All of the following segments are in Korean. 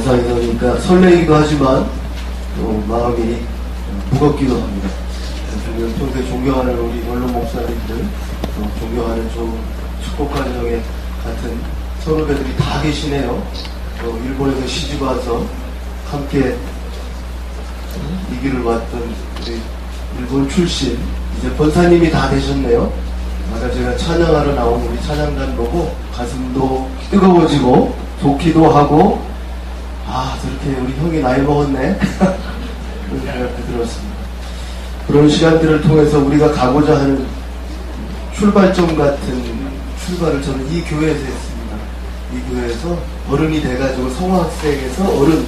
감사히 들으니까 설레이기도 하지만 또 마음이 무겁기도 합니다. 저는 평소에 존경하는 우리 원로 목사님들, 또 존경하는 축복가정의 같은 선후배들이 다 계시네요. 일본에서 시집 와서 함께 이 길을 왔던 우리 일본 출신 이제 권사님이 다 되셨네요. 아까 제가 찬양하러 나온 우리 찬양단 보고 가슴도 뜨거워지고 좋기도 하고, 아 저렇게 우리 형이 나이 먹었네 그런 생각도 들었습니다. 그런 시간들을 통해서 우리가 가고자 하는 출발점 같은 출발을 저는 이 교회에서 했습니다. 이 교회에서 어른이 돼가지고 성화학생에서 어른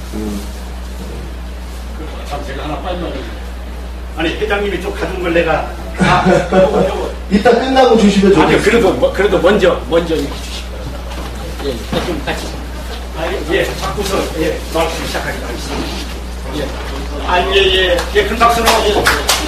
제가 하나 빨리 말해요. 아니 회장님이 좀 가져온 걸 내가 이따 끝나고 주시면 좋겠어요. 아니 그래도 먼저 이렇게 주실 거예요. 예, 좀 같이. 예, 자꾸서 말씀 시작하기로 하겠습니다. 예, 큰 박수 나오고.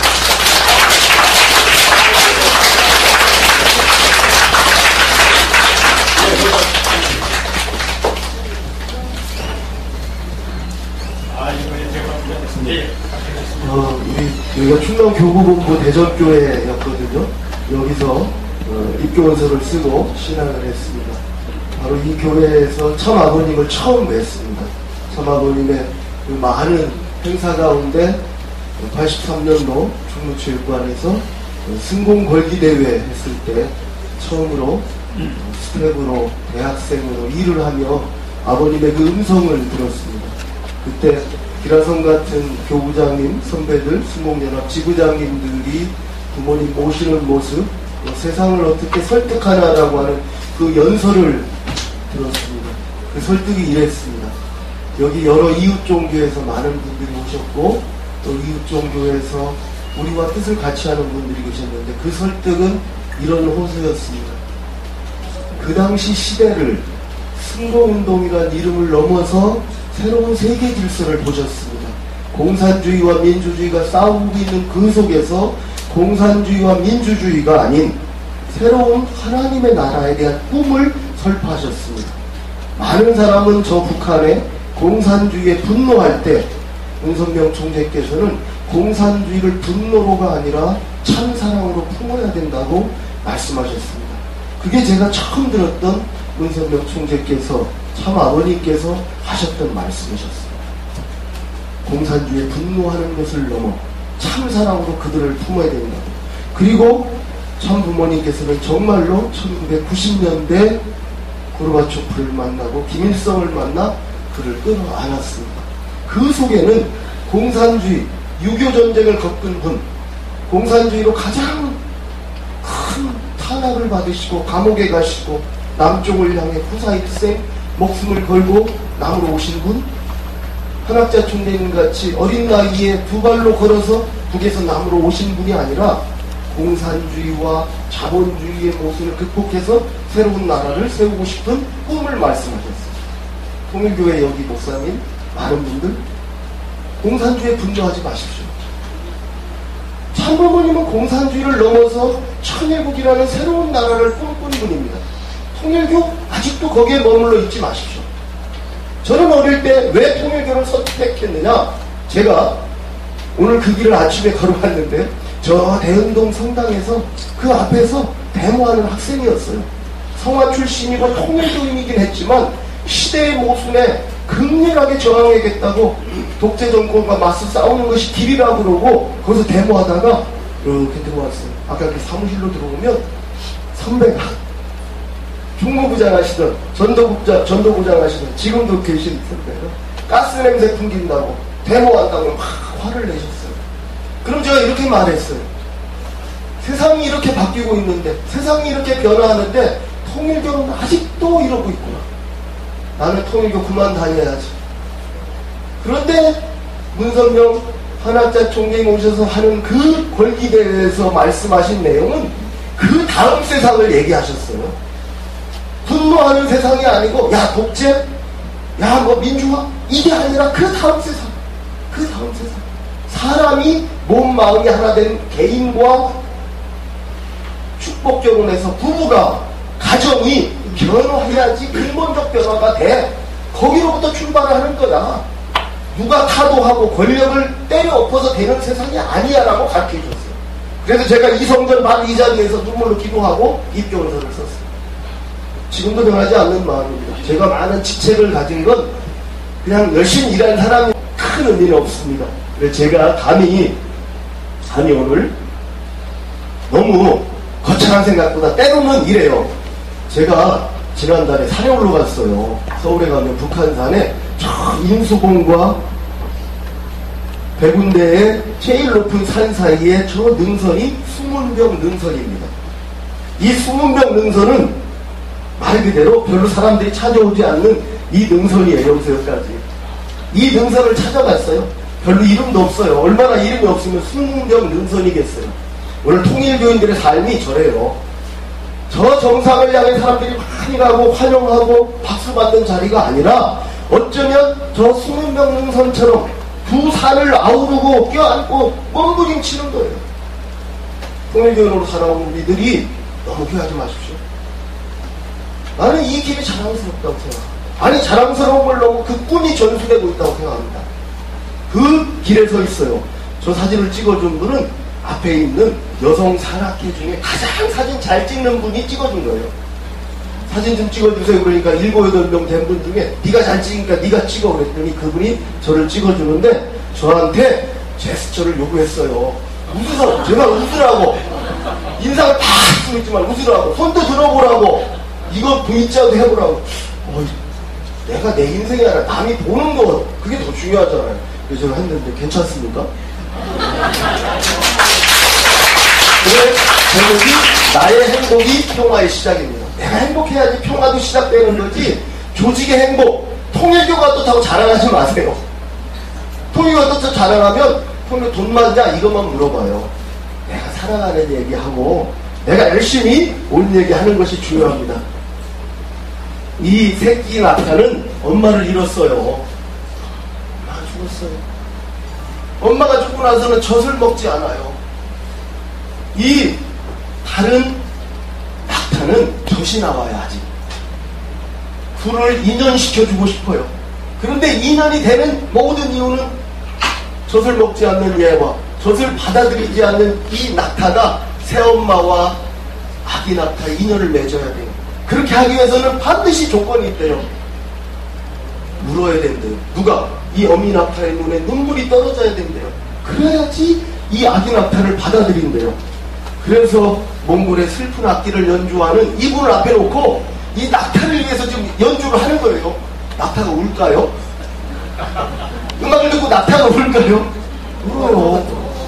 여기가 충남 교구본부 대전교회였거든요. 여기서 입교원서를 쓰고 신앙을 했습니다. 바로 이 교회에서 참 아버님을 처음 뵀습니다. 참 아버님의 그 많은 행사 가운데 83년도 충무체육관에서 승공 걸기대회 했을 때 처음으로 스텝으로 대학생으로 일을 하며 아버님의 그 음성을 들었습니다. 그때 기라성 같은 교부장님, 선배들, 승공연합 지부장님들이 부모님 모시는 모습, 세상을 어떻게 설득하나라고 하는 그 연설을 들었습니다. 그 설득이 이랬습니다. 여기 여러 이웃종교에서 많은 분들이 오셨고 또 이웃종교에서 우리와 뜻을 같이 하는 분들이 계셨는데 그 설득은 이런 호소였습니다. 그 당시 시대를 승공운동이라는 이름을 넘어서 새로운 세계 질서를 보셨습니다. 공산주의와 민주주의가 싸우고 있는 그 속에서 공산주의와 민주주의가 아닌 새로운 하나님의 나라에 대한 꿈을 설파하셨습니다. 많은 사람은 저 북한에 공산주의에 분노할 때 문선명 총재께서는 공산주의를 분노로가 아니라 참사랑으로 품어야 된다고 말씀하셨습니다. 그게 제가 처음 들었던 문선명 총재께서 참 아버님께서 하셨던 말씀이셨습니다. 공산주의에 분노하는 것을 넘어 참사랑으로 그들을 품어야 된다고. 그리고 참 부모님께서는 정말로 1990년대 고르바초프를 만나고 김일성을 만나 그를 끌어안았습니다. 그 속에는 공산주의, 6.25전쟁을 겪은 분, 공산주의로 가장 큰 탄압을 받으시고 감옥에 가시고 남쪽을 향해 후사일생 목숨을 걸고 남으로 오신 분, 한학자 총재님 같이 어린 나이에 두 발로 걸어서 북에서 남으로 오신 분이 아니라 공산주의와 자본주의의 모순을 극복해서 새로운 나라를 세우고 싶은 꿈을 말씀하셨습니다. 통일교회 여기 목사님, 많은 분들 공산주의에 분노하지 마십시오. 참부모님은 공산주의를 넘어서 천일국이라는 새로운 나라를 꿈꾸는 분입니다. 통일교 아직도 거기에 머물러 있지 마십시오. 저는 어릴 때 왜 통일교를 선택했느냐, 제가 오늘 그 길을 아침에 걸어갔는데 저 대은동 성당에서 그 앞에서 데모하는 학생이었어요. 성화 출신이고 통일교인이긴 했지만 시대의 모순에 극렬하게 저항하겠다고 독재 정권과 맞서 싸우는 것이 길이라고 그러고 거기서 데모하다가 이렇게 들어왔어요. 아까 그 사무실로 들어오면 선배가 총무부장 하시던 전도부장 하시던 지금도 계신 선배가 가스 냄새 풍긴다고 데모한다고 막 화를 내셨어요. 그럼 제가 이렇게 말했어요. 세상이 이렇게 바뀌고 있는데, 세상이 이렇게 변화하는데 통일교는 아직도 이러고 있구나. 나는 통일교 그만 다녀야지. 그런데 문선명 한학자 총재님 오셔서 하는 그 권리대회에서 말씀하신 내용은 그 다음 세상을 얘기하셨어요. 분노하는 세상이 아니고 야 독재, 야 뭐 민주화, 이게 아니라 그 다음 세상, 그 다음 세상. 사람이 몸 마음이 하나 된 개인과 축복 결혼해서 부부가 가정이 변화해야지 근본적 변화가 돼. 거기로부터 출발을 하는 거다. 누가 타도하고 권력을 때려 엎어서 되는 세상이 아니야라고 가르쳐 줬어요. 그래서 제가 이성전 바로 이 자리에서 눈물로 기도하고 입교원서를 썼어요. 지금도 변하지 않는 마음입니다. 제가 많은 지책을 가진 건 그냥 열심히 일하는 사람이 큰 의미는 없습니다. 그래서 제가 감히 오늘 너무 거창한 생각보다 때로는 이래요. 제가 지난달에 산에 올라갔어요. 서울에 가면 북한산에 저 인수봉과 백운대의 제일 높은 산 사이에 저 능선이 수문병 능선입니다. 이 수문병 능선은 말 그대로 별로 사람들이 찾아오지 않는 이 능선이에요. 여기서까지. 이 능선을 찾아갔어요. 별로 이름도 없어요. 얼마나 이름이 없으면 수문병 능선이겠어요. 오늘 통일교인들의 삶이 저래요. 저 정상을 향해 사람들이 많이 가고 환영하고 박수받는 자리가 아니라 어쩌면 저 수문병 능선처럼 두 산을 아우르고 껴안고 뻔부림치는 거예요. 통일교인으로 살아온 우리들이 너무 후회하지 마십시오. 나는 이 길이 자랑스럽다고 생각합니다. 아니 자랑스러운 걸 너무 그 꿈이 전수되고 있다고 생각합니다. 그 길에 서 있어요. 저 사진을 찍어준 분은 앞에 있는 여성 산악회 중에 가장 사진 잘 찍는 분이 찍어준 거예요. 사진 좀 찍어주세요. 그러니까 7, 8명 된 분 중에 네가 잘 찍으니까 네가 찍어 그랬더니 그분이 저를 찍어주는데 저한테 제스처를 요구했어요. 웃으라고. 제발 웃으라고. 인상을 다 쓰고 있지만 웃으라고. 손도 들어보라고. 이거 V자도 해보라고. 내가 내 인생이 아니라 남이 보는 거 그게 더 중요하잖아요. 그래서 제가 했는데 괜찮습니까? 그래 제목이 나의 행복이 평화의 시작입니다. 내가 행복해야지 평화도 시작되는 거지. 조직의 행복, 통일교가 떴다고 자랑하지 마세요. 통일교가 떴다고 자랑하면 통일교 돈 많냐 이것만 물어봐요. 내가 살아가는 얘기하고 내가 열심히 온 얘기하는 것이 중요합니다. 이 새끼 낙타는 엄마를 잃었어요. 엄마가 죽었어요. 엄마가 죽고 나서는 젖을 먹지 않아요. 이 다른 낙타는 젖이 나와야지. 불을 인연시켜주고 싶어요. 그런데 인연이 되는 모든 이유는 젖을 먹지 않는 얘와 젖을 받아들이지 않는 이 낙타가 새엄마와 아기 낙타의 인연을 맺어야 돼요. 그렇게 하기 위해서는 반드시 조건이 있대요. 울어야 된대요. 누가? 이 어미 낙타의 눈에 눈물이 떨어져야 된대요. 그래야지 이 아기 낙타를 받아들인대요. 그래서 몽골의 슬픈 악기를 연주하는 이분을 앞에 놓고 이 낙타를 위해서 지금 연주를 하는 거예요. 낙타가 울까요? 음악을 듣고 낙타가 울까요? 울어요.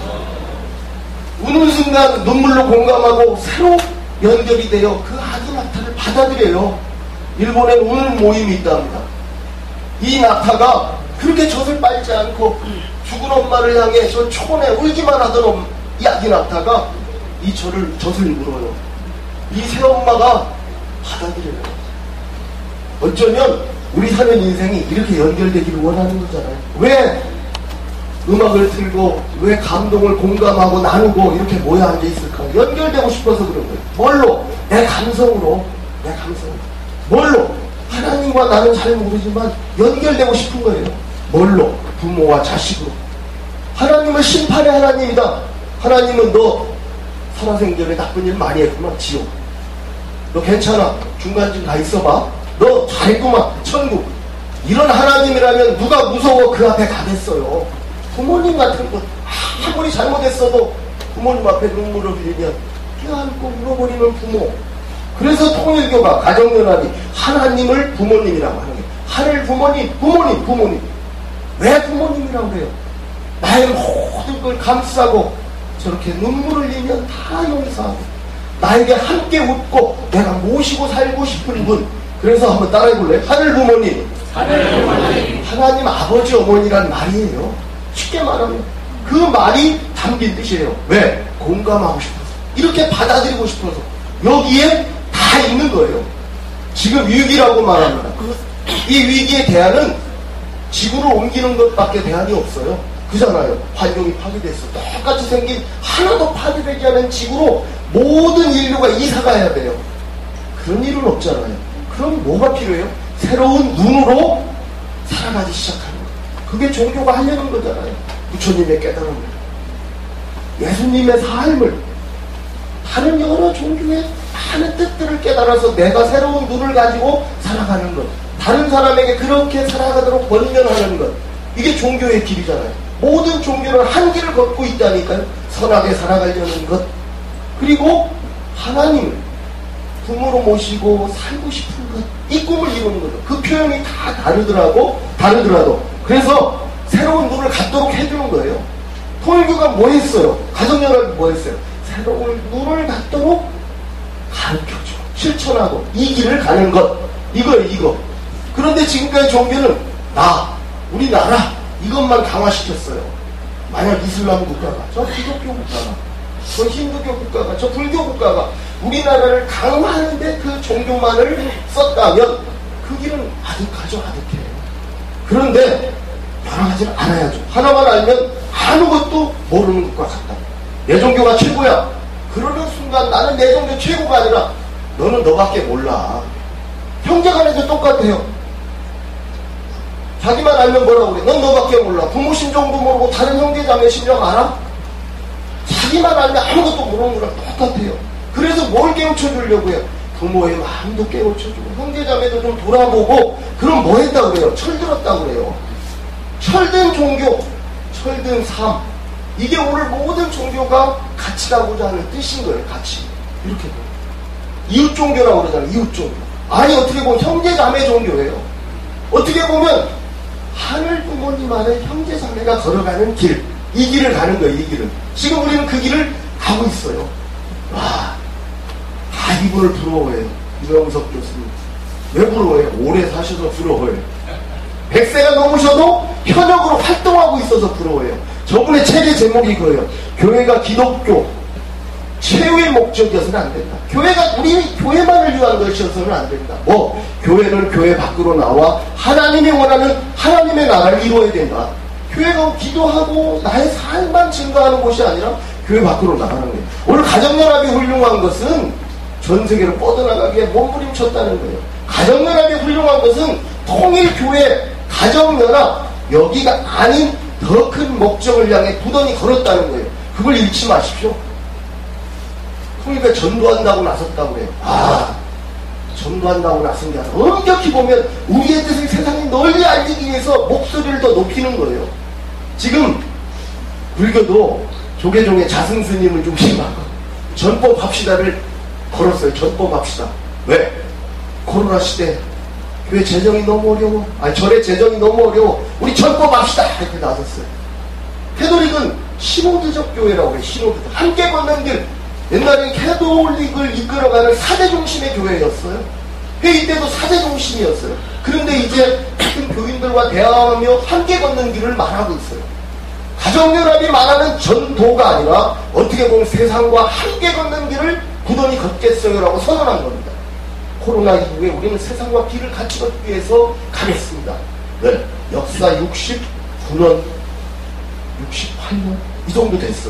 우는 순간 눈물로 공감하고 새로 연결이 돼요. 그 아기 낙타를 받아들여요. 일본에 우는 모임이 있답니다. 이 낙타가 그렇게 젖을 빨지 않고 죽은 엄마를 향해 저 촌에 울기만 하던 이 아기 낙타가 이 젖을 물어요. 이 새엄마가 받아들여요. 어쩌면 우리 사는 인생이 이렇게 연결되기를 원하는 거잖아요. 왜 음악을 틀고 왜 감동을 공감하고 나누고 이렇게 모여 앉아있을까? 연결되고 싶어서 그런 거예요. 뭘로? 내 감성으로. 뭘로? 하나님과 나는 잘 모르지만 연결되고 싶은 거예요. 뭘로? 부모와 자식으로. 하나님은 심판의 하나님이다. 하나님은 너 살아생전에 나쁜 일 많이 했구만. 지옥. 너 괜찮아. 중간쯤 가 있어봐. 너 잘했구만. 천국. 이런 하나님이라면 누가 무서워 그 앞에 가겠어요. 부모님 같은 거 아무리 잘못했어도 부모님 앞에 눈물을 흘리면 껴안고 울어버리는 부모. 그래서 통일교가 가정연합이 하나님을 부모님이라고 하는 거예요. 하늘 부모님. 왜 부모님이라고 그래요? 나의 모든 걸 감싸고 저렇게 눈물을 흘리면 다 용서하고 나에게 함께 웃고 내가 모시고 살고 싶은 분. 그래서 한번 따라해볼래요? 하늘 부모님. 하나님 아버지 어머니란 말이에요. 쉽게 말하면 그 말이 담긴 뜻이에요. 왜? 공감하고 싶어서, 이렇게 받아들이고 싶어서. 여기에 다 있는 거예요. 지금 위기라고 말합니다. 이 위기의 대안은 지구를 옮기는 것밖에 대안이 없어요. 그잖아요. 환경이 파괴됐어. 똑같이 생긴 하나도 파괴되지 않은 지구로 모든 인류가 이사 가야 돼요. 그런 일은 없잖아요. 그럼 뭐가 필요해요? 새로운 눈으로 살아가기 시작하는 것. 그게 종교가 하려는 거잖아요. 부처님의 깨달음을, 예수님의 삶을, 다른 여러 종교의 많은 뜻들을 깨달아서 내가 새로운 눈을 가지고 살아가는 것, 다른 사람에게 그렇게 살아가도록 권면하는 것, 이게 종교의 길이잖아요. 모든 종교는 한 길을 걷고 있다니까요. 선하게 살아가려는 것, 그리고 하나님을 부모로 모시고 살고 싶은 것, 이 꿈을 이루는 거죠. 그 표현이 다 다르더라도 그래서 새로운 눈을 갖도록 해주는 거예요. 통일교가 뭐 했어요? 가정연합이 뭐 했어요? 새로운 눈을 갖도록 가르쳐줘, 실천하고 이 길을 가는 것, 이거예요, 이거. 그런데 지금까지 종교는 우리나라 이것만 강화시켰어요. 만약 이슬람 국가가, 저 기독교 국가가, 저 힌두교 국가가, 저 불교 국가가 우리나라를 강화하는데 그 종교만을 썼다면 그 길은 아득하죠, 아득해. 그런데 여러 가지를 알아야죠. 하나만 알면 아무것도 모르는 것과 같다. 내 종교가 최고야. 그러는 순간 나는 내 종교 최고가 아니라 너는 너밖에 몰라. 형제간에도 똑같아요. 자기만 알면 뭐라고 그래? 넌 너밖에 몰라. 부모 심정도 모르고 다른 형제자매 심정 알아? 자기만 알면 아무것도 모르는 거랑 똑같아요. 그래서 뭘 깨우쳐 주려고 해요? 부모의 마음도 깨우쳐 주고 형제자매도 좀 돌아보고. 그럼 뭐 했다고 그래요? 철들었다고 그래요. 철든 종교, 철든 삶, 이게 오늘 모든 종교가 같이 가고자 하는 뜻인 거예요. 같이 이렇게 보면 이웃 종교라고 그러잖아요. 이웃 종교. 아니 어떻게 보면 형제자매 종교예요. 어떻게 보면 하늘 부모님 안에 형제자매가 걸어가는 길, 이 길을 가는 거예요. 이 길을. 지금 우리는 그 길을 가고 있어요. 와, 다 이분을 부러워해요. 유영석 교수님. 왜 부러워해요? 오래 사셔서 부러워해요. 100세가 넘으셔도 현역으로 활동하고 있어서 부러워해요. 저분의 책의 제목이 그거예요. 교회가 기독교 최후의 목적이어서는 안 된다. 교회가 우리 교회만을 위한 것이어서는 안 된다. 교회는 교회 밖으로 나와 하나님이 원하는 하나님의 나라를 이루어야 된다. 교회가 기도하고 나의 삶만 증거하는 곳이 아니라 교회 밖으로 나가는 거예요. 오늘 가정연합이 훌륭한 것은 전 세계로 뻗어나가기에 몸부림쳤다는 거예요. 가정연합이 훌륭한 것은 통일교회 가정연합, 여기가 아닌 더 큰 목적을 향해 부단히 걸었다는 거예요. 그걸 잃지 마십시오. 통일교회 전도한다고 나섰다고 그래요. 전도한다고 나선 게 아니라 엄격히 보면 우리의 뜻을 세상에 널리 알리기 위해서 목소리를 더 높이는 거예요. 지금 불교도 조계종의 자승스님을 중심으로 전법합시다를 걸었어요. 전법합시다. 왜? 코로나 시대 교회 재정이 너무 어려워. 절의 재정이 너무 어려워. 우리 전법합시다. 이렇게 나섰어요. 캐톨릭은 신호드적 교회라고 해요. 신호드적. 함께 걷는 길. 옛날엔 캐톨릭을 이끌어가는 사제 중심의 교회였어요. 회의 때도 사제 중심이었어요. 그런데 이제 같은 교인들과 대화하며 함께 걷는 길을 말하고 있어요. 가정연합이 말하는 전도가 아니라 어떻게 보면 세상과 함께 걷는 길을 부단히 걷겠어요라고 선언한 겁니다. 코로나 이후에 우리는 세상과 길을 같이 걷기 위해서 가겠습니다. 네, 역사 69년, 68년 이 정도 됐어요.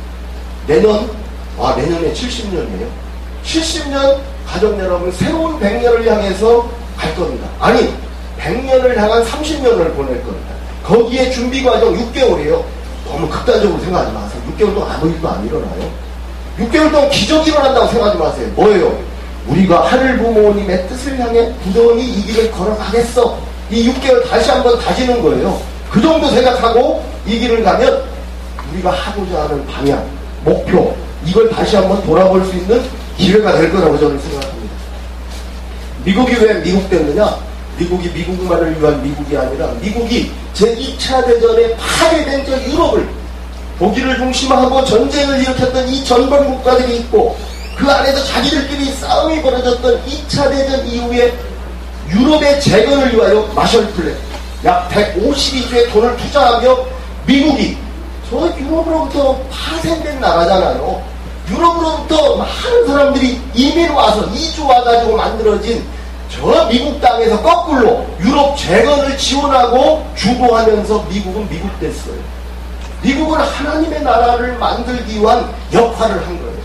내년에 70년이에요. 70년 가정연합은 새로운 100년을 향해서 갈 겁니다. 아니 100년을 향한 30년을 보낼 겁니다. 거기에 준비 과정 6개월이에요. 너무 극단적으로 생각하지 마세요. 6개월 동안 아무 일도 안 일어나요. 6개월 동안 기적이 일어난다고 생각하지 마세요. 뭐예요? 우리가 하늘 부모님의 뜻을 향해 부단히 이 길을 걸어가겠어. 이 6개월 다시 한번 다지는 거예요. 그 정도 생각하고 이 길을 가면 우리가 하고자 하는 방향, 목표, 이걸 다시 한번 돌아볼 수 있는 기회가 될 거라고 저는 생각합니다. 미국이 왜 미국 됐느냐? 미국이 미국만을 위한 미국이 아니라 미국이 제2차 대전에 파괴된 저 유럽을 독일을 중심하고 전쟁을 일으켰던 이 전범 국가들이 있고 그 안에서 자기들끼리 싸움이 벌어졌던 2차 대전 이후에 유럽의 재건을 위하여 마셜 플랜 약 152조의 돈을 투자하며 미국이 저 유럽으로부터 파생된 나라잖아요. 유럽으로부터 많은 사람들이 이민 와서 이주 와가지고 만들어진 저 미국 땅에서 거꾸로 유럽 재건을 지원하고 주도하면서 미국은 미국 됐어요. 미국은 하나님의 나라를 만들기 위한 역할을 한 거예요.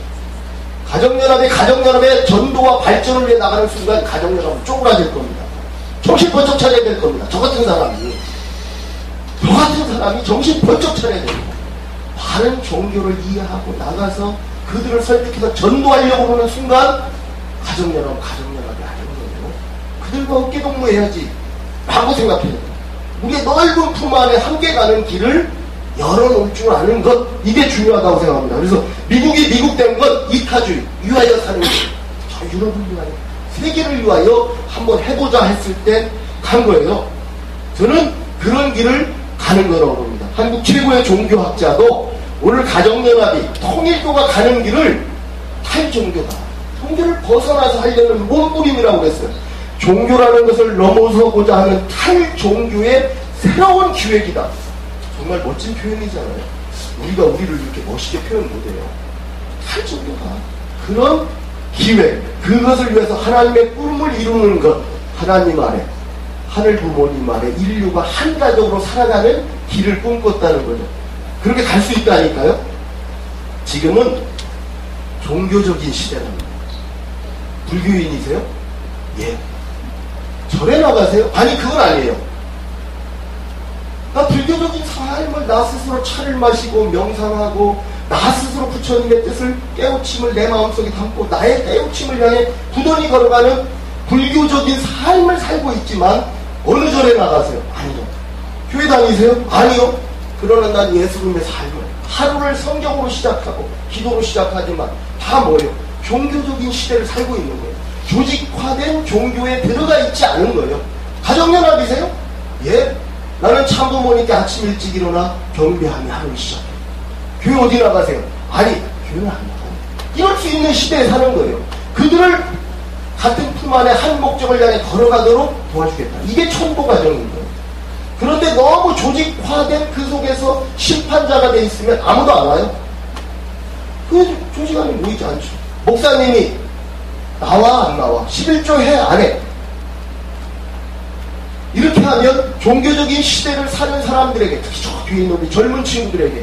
가정연합의 전도와 발전을 위해 나가는 순간 가정연합은 쪼그라들 겁니다. 저 정신 번쩍 차려야 될 겁니다. 저 같은 사람이 정신 번쩍 차려야 됩니다. 다른 종교를 이해하고 나가서 그들을 설득해서 전도하려고 하는 순간 가정연합이 아닌 거예요. 그들과 어깨동무해야지 라고 생각해요. 우리의 넓은 품 안에 함께 가는 길을 열어놓을 줄 아는 것, 이게 중요하다고 생각합니다. 그래서 미국이 미국된 건 이타주의, 위하여 사는 것. 저 유럽을 위하여, 세계를 위하여 한번 해보자 했을 때 간 거예요. 저는 그런 길을 가는 거라고 봅니다. 한국 최고의 종교학자도 오늘 가정연합이 통일교가 가는 길을 탈종교다, 종교를 벗어나서 하려는 몸부림이라고 그랬어요. 종교라는 것을 넘어서고자 하는 탈종교의 새로운 기획이다. 정말 멋진 표현이잖아요. 우리가 우리를 이렇게 멋있게 표현 못해요. 탈종교가 그런 기획, 그것을 위해서 하나님의 꿈을 이루는 것, 하나님 아래, 하늘 부모님 아래 인류가 한 가족으로 살아가는 길을 꿈꿨다는 거죠. 그렇게 갈 수 있다니까요. 지금은 종교적인 시대랍니다. 불교인이세요? 예. 절에 나가세요? 아니, 그건 아니에요. 나 불교적인 삶을 나 스스로 차를 마시고 명상하고 나 스스로 부처님의 뜻을 깨우침을 내 마음속에 담고 나의 깨우침을 향해 부단히 걸어가는 불교적인 삶을 살고 있지만 어느 절에 나가세요? 아니요. 교회 다니세요? 아니요. 그러나 난 예수님의 삶을 하루를 성경으로 시작하고 기도로 시작하지만 다 뭐예요? 종교적인 시대를 살고 있는 거예요. 조직화된 종교에 들어가 있지 않은 거예요. 가정연합이세요? 예. 나는 참부모님께 아침 일찍 일어나 경배하며 하루를 시작해요. 교회 어디 나가세요? 아니, 교회는 안 나가요. 이럴 수 있는 시대에 사는 거예요. 그들을 같은 품 안에 한 목적을 향해 걸어가도록 도와주겠다. 이게 천보 과정인 거예요. 그런데 너무 조직화된 그 속에서 심판자가 돼 있으면 아무도 안 와요. 그 조직 안에 모이지 않죠. 목사님이 나와 안 나와? 11조 해 안 해? 이렇게 하면 종교적인 시대를 사는 사람들에게, 특히 저 뒤에 있는 우리 젊은 친구들에게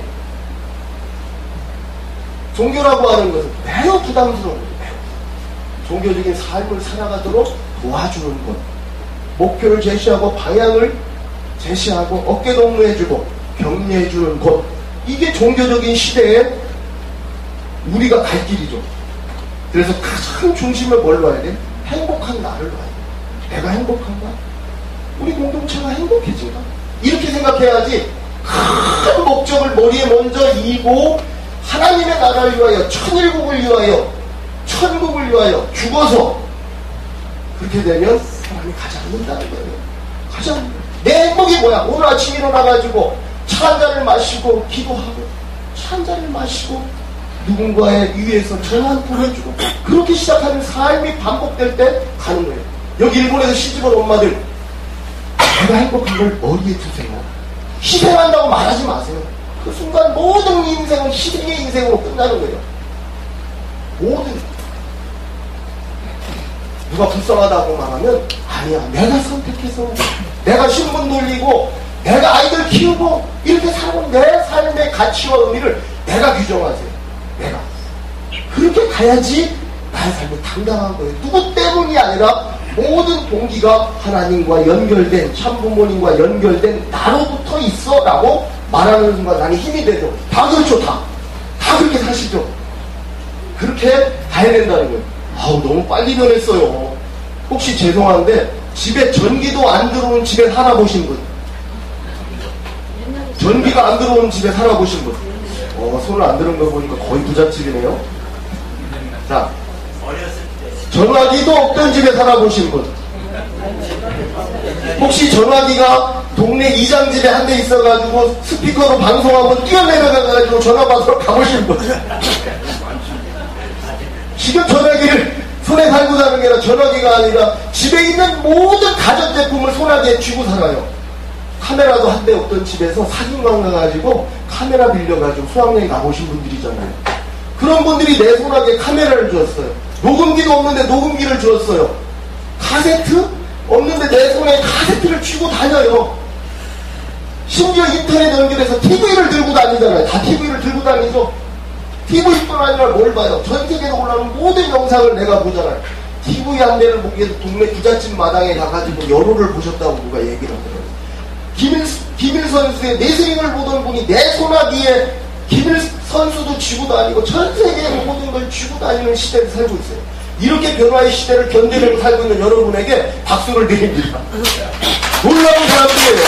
종교라고 하는 것은 매우 부담스러운 거예요. 종교적인 삶을 살아가도록 도와주는 것, 목표를 제시하고 방향을 제시하고 어깨동무해주고 격려해주는 것, 이게 종교적인 시대에 우리가 갈 길이죠. 그래서 가장 중심에 뭘 놔야 돼? 행복한 나를 놔야 돼. 내가 행복한가? 우리 공동체가 행복해진가? 이렇게 생각해야지 큰 목적을 머리에 먼저 이고 하나님의 나라를 위하여, 천일국을 위하여, 천국을 위하여 죽어서 그렇게 되면 사람이 가지 않는다는 거예요. 가지 않는다. 내 행복이 뭐야? 오늘 아침 일어나가지고 차 한 잔을 마시고 기도하고 차 한 잔을 마시고 누군가의 위에서 전화 한 통 해주고 그렇게 시작하는 삶이 반복될 때 가는 거예요. 여기 일본에서 시집온 엄마들, 내가 행복한 걸 머리에 두세요. 희생한다고 말하지 마세요. 그 순간 모든 인생은 희생의 인생으로 끝나는 거예요. 모든. 누가 불쌍하다고 말하면 아니야, 내가 선택해서 내가 신분 돌리고 내가 아이들 키우고 이렇게 살아온 내 삶의 가치와 의미를 내가 규정하세요. 내가 그렇게 가야지 나의 삶이 당당한 거예요. 누구 때문이 아니라 모든 동기가 하나님과 연결된, 참부모님과 연결된 나로부터 있어 라고 말하는 순간 나는 힘이 되죠. 다 그렇죠. 다 그렇게 사시죠. 그렇게 가야 된다는 거예요. 아우, 너무 빨리 변했어요. 혹시 죄송한데 집에 전기도 안 들어온 집에 살아보신 분? 전기가 안 들어온 집에 살아보신 분? 손을 안 들은 거 보니까 거의 부잣집이네요. 자, 전화기도 없던 집에 살아보신 분? 혹시 전화기가 동네 이장 집에 한 대 있어가지고 스피커로 방송하고 뛰어내려가가지고 전화 받으러 가보신 분? 지금 전화기를 손에 달고 사는 게 아니라 전화기가 아니라 집에 있는 모든 가전제품을 손아귀에 쥐고 살아요. 카메라도 한 대 없던 집에서 사진관 가가지고 카메라 빌려가지고 수학여행 가보신 분들이잖아요. 그런 분들이 내 손아귀에 카메라를 주었어요. 녹음기도 없는데 녹음기를 주었어요. 카세트? 없는데 내 손에 카세트를 쥐고 다녀요. 심지어 인터넷 연결해서 TV를 들고 다니잖아요. 다 TV를 들고 다니죠. TV뿐 아니라 뭘 봐요? 전 세계에 올라오는 모든 영상을 내가 보잖아요. TV 한 대를 보기 위해서 동네 부잣집 마당에 가가지고 여로를 보셨다고 누가 얘기를 하더라고요. 김일 선수의 내스윙을 보던 분이 내 소나기에 김일 선수도 쥐고 다니고 전 세계의 모든 걸 쥐고 다니는 시대를 살고 있어요. 이렇게 변화의 시대를 견뎌내고 살고 있는 여러분에게 박수를 드립니다. 놀라운 사람들이에요.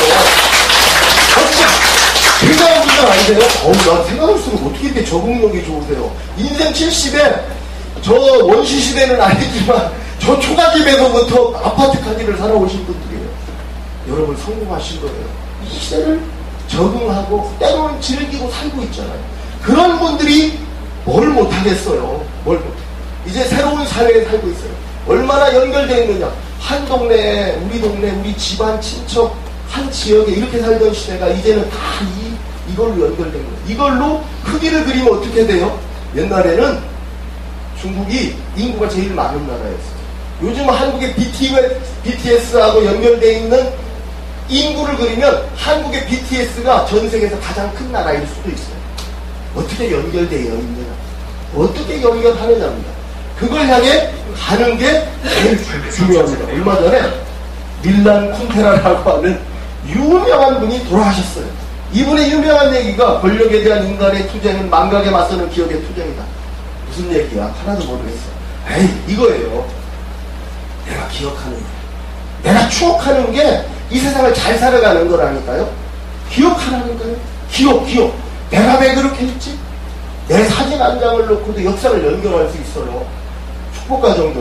굉장한 분들 아니세요? 나 생각할수록 어떻게 이렇게 적응력이 좋으세요? 인생 70에 저 원시 시대는 아니지만 저 초가집에서부터 아파트 카디를 살아오신 분들이에요. 여러분 성공하신 거예요. 이 시대를 적응하고 때로는 즐기고 살고 있잖아요. 그런 분들이 뭘 못하겠어요. 뭘 못해. 이제 새로운 사회에 살고 있어요. 얼마나 연결되어 있느냐. 한 동네에 우리 동네 우리 집안 친척 한 지역에 이렇게 살던 시대가 이제는 다 이걸로 연결된 거예요. 이걸로 크기를 그리면 어떻게 돼요? 옛날에는 중국이 인구가 제일 많은 나라였어요. 요즘 한국의 BTS하고 연결되어 있는 인구를 그리면 한국의 BTS가 전 세계에서 가장 큰 나라일 수도 있어요. 어떻게 연결되어 있느냐, 어떻게 연결하느냐입니다. 그걸 향해 가는 게 제일 중요합니다. 얼마 전에 밀란 쿤테라라고 하는 유명한 분이 돌아가셨어요. 이분의 유명한 얘기가 권력에 대한 인간의 투쟁은 망각에 맞서는 기억의 투쟁이다. 무슨 얘기야? 하나도 모르겠어. 에이, 이거예요. 내가 기억하는 게, 내가 추억하는 게 이 세상을 잘 살아가는 거라니까요. 기억하라는 거예요. 기억. 내가 왜 그렇게 했지? 내 사진 한 장을 놓고도 역사를 연결할 수 있어요. 축복가정들.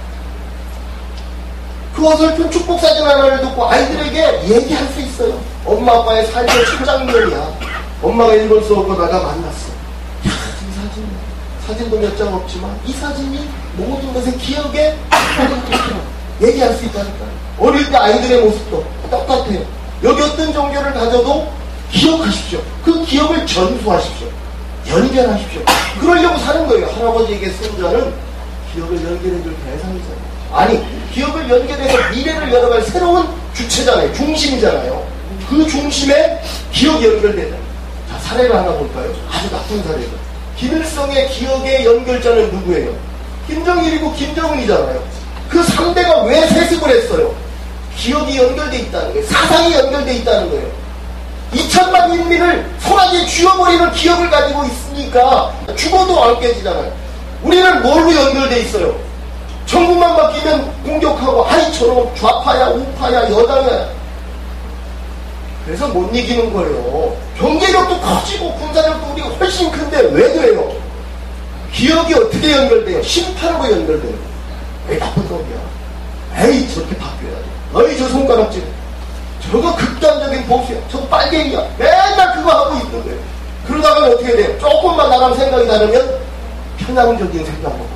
그 어설픈 축복사진 하나를 듣고 아이들에게 얘기할 수 있어요. 엄마 아빠의 삶의 첫 장면이야. 엄마가 일본 수업 보다가 만났어. 야, 이 사진도 몇 장 없지만 이 사진이 모든 것의 기억에 얘기할 수 있다니까요. 어릴 때 아이들의 모습도 똑같아요. 여기 어떤 종교를 가져도 기억하십시오. 그 기억을 전수하십시오. 연결하십시오. 그러려고 사는 거예요. 할아버지에게 손자는 기억을 연결해줄 대상이잖아요. 아니, 기억을 연결해서 미래를 열어갈 새로운 주체잖아요. 중심이잖아요. 그 중심에 기억이 연결되잖아요. 자, 사례를 하나 볼까요? 아주 나쁜 사례죠. 김일성의 기억의 연결자는 누구예요? 김정일이고 김정은이잖아요. 그 3대가 왜 세습을 했어요? 기억이 연결되어 있다는 거예요. 사상이 연결되어 있다는 거예요. 2천만 인민을 소나기에 쥐어버리는 기억을 가지고 있으니까 죽어도 안 깨지잖아요. 우리는 뭘로 연결되어 있어요? 정부만 바뀌면 공격하고 아이처럼 좌파야 우파야 여당이야. 그래서 못 이기는 거예요. 경제력도 커지고 군사력도 우리가 훨씬 큰데 왜 그래요? 기억이 어떻게 연결돼요? 심판으로 연결돼요. 왜 나쁜 놈이야? 에이 저렇게 바뀌어야 돼. 어이 저 손가락질. 저거 극단적인 보수야. 저거 빨갱이야. 맨날 그거 하고 있는 거예요. 그러다가 어떻게 돼요? 조금만 나랑 생각이 다르면 편향적인 생각을 해요.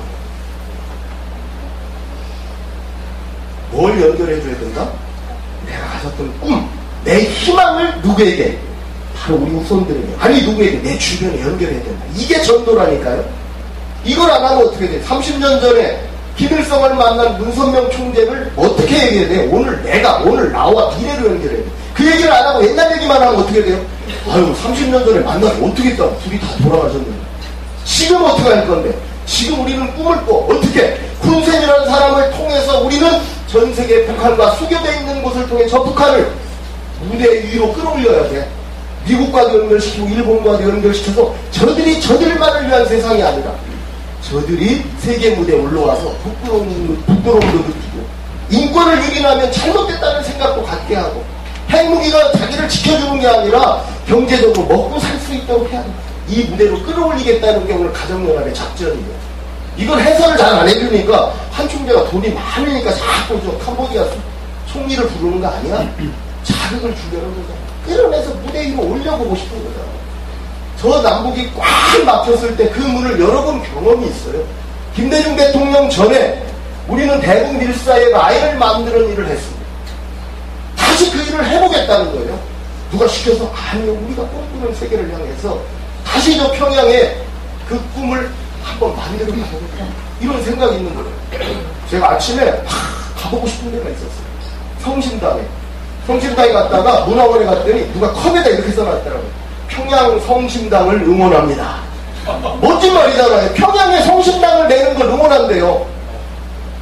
뭘 연결해줘야 된다? 내가 가졌던 꿈, 내 희망을 누구에게? 바로 우리 후손들에게. 아니 누구에게? 내 주변에 연결해야 된다. 이게 전도라니까요. 이걸 안 하면 어떻게 돼? 30년 전에 김일성을 만난 문선명 총재를 어떻게 얘기해야 돼? 오늘 나와 미래로 연결해야 돼. 그 얘기를 안 하고 옛날 얘기만 하면 어떻게 돼요? 아유 30년 전에 만나서 어떻게 했다? 둘이 다 돌아가셨는데 지금 어떻게 할 건데? 지금 우리는 꿈을 꿔. 어떻게? 군센이라는 사람을 통해서 우리는 전 세계 북한과 수교되어 있는 곳을 통해 저 북한을 무대 위로 끌어올려야 돼. 미국과도 연결시키고 일본과도 연결시켜서 저들만을 위한 세상이 아니라 저들이 세계 무대에 올라와서 부끄러움도 느끼고 인권을 유린하면 잘못됐다는 생각도 갖게 하고 핵무기가 자기를 지켜주는 게 아니라 경제적으로 먹고 살 수 있도록 해야 한다. 이 무대로 끌어올리겠다는 게 오늘 가정연합의 작전이에요. 이걸 해설을 잘 안 해주니까 한 총재가 돈이 많으니까 자꾸 저 캄보디아 총리를 부르는 거 아니야? 자극을 주려는 거잖아. 끌어내서 무대 위로 올려보고 싶은 거잖아. 저 남북이 꽉 막혔을 때 그 문을 열어본 경험이 있어요. 김대중 대통령 전에 우리는 대북 밀사의 라인을 만드는 일을 했습니다. 다시 그 일을 해보겠다는 거예요. 누가 시켜서 아니요 우리가 꿈꾸는 세계를 향해서 다시 저 평양에 그 꿈을 한번 만들어 가보겠다 이런 생각이 있는 거예요. 제가 아침에 가보고 싶은 데가 있었어요. 성심당에 갔다가 문화원에 갔더니 누가 컵에다 이렇게 써놨더라고요. 평양 성심당을 응원합니다. 멋진 말이잖아요. 평양에 성심당을 내는 걸 응원한대요.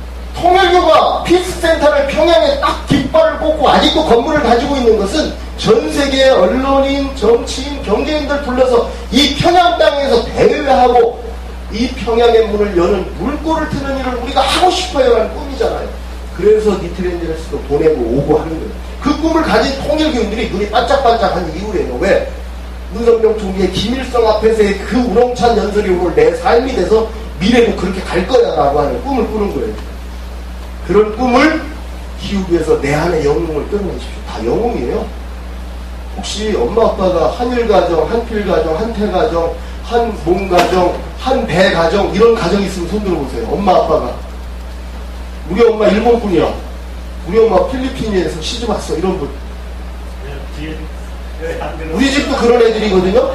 통일교가 피스센터를 평양에 딱 깃발을 꽂고 아직도 건물을 가지고 있는 것은 전 세계 언론인, 정치인, 경제인들 불러서 이 평양 땅에서 대회하고 이 평양의 문을 여는 물꼬를 트는 일을 우리가 하고 싶어요라는 꿈이잖아요. 그래서 니트렌즈레스도 보내고 오고 하는 거예요. 그 꿈을 가진 통일교인들이 눈이 반짝반짝한 이유예요. 왜? 문선명 총리의 김일성 앞에서의 그 우렁찬 연설이 오늘 내 삶이 돼서 미래는 그렇게 갈 거야 라고 하는 꿈을 꾸는 거예요. 그런 꿈을 키우기 위해서 내 안의 영웅을 끌어내십시오. 다 영웅이에요. 혹시 엄마 아빠가 한일가정, 한필가정, 한태가정, 한몸가정, 한배가정 이런 가정이 있으면 손 들어보세요. 엄마 아빠가. 우리 엄마 일본 분이야. 우리 엄마 필리핀에서 시집 왔어. 이런 분. 우리 집도 그런 애들이거든요.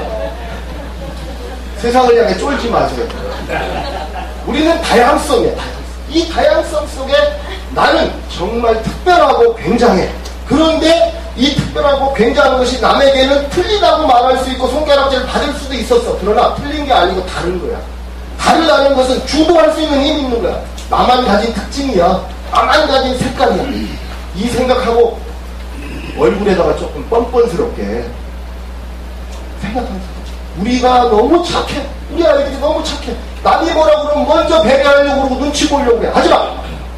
세상을 향해 쫄지 마세요. 우리는 다양성이야. 이 다양성 속에 나는 정말 특별하고 굉장해. 그런데 이 특별하고 굉장한 것이 남에게는 틀리다고 말할 수 있고 손가락질을 받을 수도 있었어. 그러나 틀린 게 아니고 다른 거야. 다르다는 것은 주도할 수 있는 힘이 있는 거야. 나만 가진 특징이야. 나만 가진 색깔이야. 이 생각하고 얼굴에다가 조금 뻔뻔스럽게 생각하면서 우리가 너무 착해. 우리 아이들이 너무 착해. 남이 뭐라 그러면 먼저 배려하려고 그러고 눈치 보려고 그래. 하지마.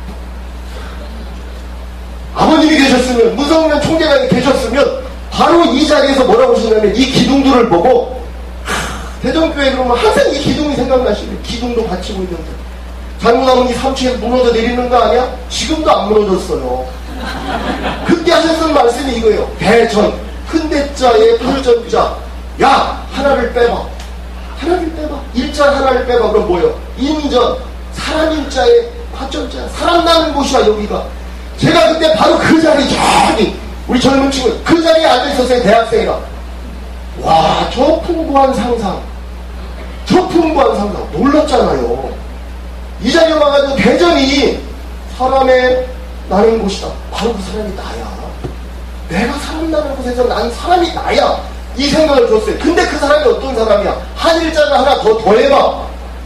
아버님이 계셨으면, 문성명 총재가 계셨으면 바로 이 자리에서 뭐라고 하시냐면 이 기둥들을 보고 대전교회 그러면 항상 이 기둥이 생각나시네. 기둥도 받치고 있는데 잘못하면 이 3층에서 무너져 내리는 거 아니야? 지금도 안 무너졌어요. 그때 하셨던 말씀이 이거예요. 대전 큰 대자에 발전자. 야 하나를 빼봐. 하나를 빼봐. 일자 하나를 빼봐. 그럼 뭐예요? 인전 사람 인자에 발전자. 사람 나는 곳이야 여기가. 제가 그때 바로 그 자리 저기 우리 젊은 친구 그 자리에 앉아있었어요. 대학생이라. 와 저 풍부한 상상. 저 풍부한 상상. 놀랐잖아요. 이 자리에 와가지고 대전이 사람의 나는 곳이다. 바로 그 사람이 나야. 내가 사람 나는 곳에서 난 사람이 나야. 이 생각을 줬어요. 근데 그 사람이 어떤 사람이야? 한일자를 하나 더 더해봐.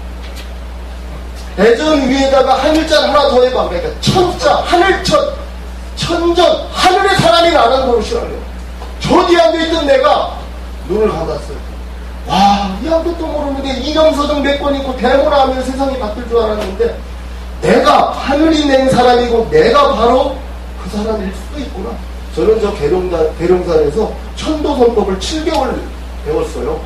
대전 위에다가 한일자를 하나 더해봐. 그러니까 천자, 하늘천, 천전, 하늘의 사람이 나는 곳이라고요. 저 뒤에 앉아있던 내가 눈을 감았어요. 와, 이 아무것도 모르는데 이념서정 몇 권 있고 대모나 하면 세상이 바뀔 줄 알았는데 내가 하늘이 낸 사람이고 내가 바로 그 사람일 수도 있구나. 저는 저 계룡산에서 천도선법을 7개월 배웠어요.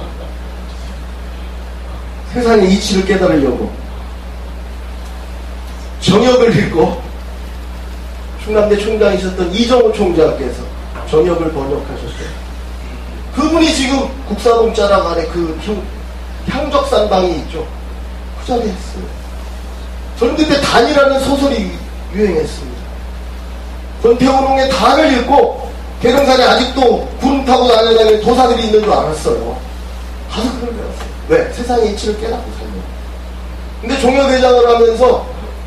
세상의 이치를 깨달으려고. 정역을 읽고 충남대 총장이셨던 이정호 총장께서 정역을 번역하셨어요. 그분이 지금 국사동자락 안에 그 향적산방이 있죠. 그 자리에 있어요. 저는 그때 단이라는 소설이 유행했습니다. 권태호롱의 단을 읽고 계룡산에 아직도 구름 타고 다니는 도사들이 있는 줄 알았어요. 가서 그걸 배웠어요. 왜? 세상의 이치를 깨닫고 살려고. 근데 종려대장을 하면서